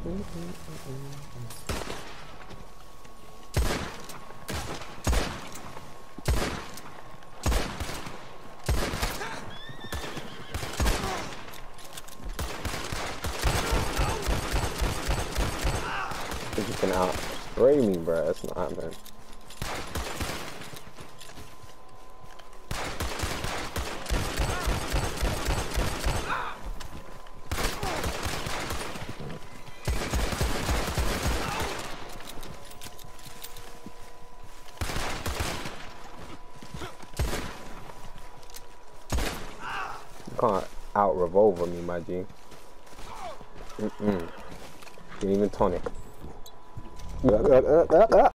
You can out spray me, bro. That's not happening. You can't out revolver me, my G. Didn't even tonic.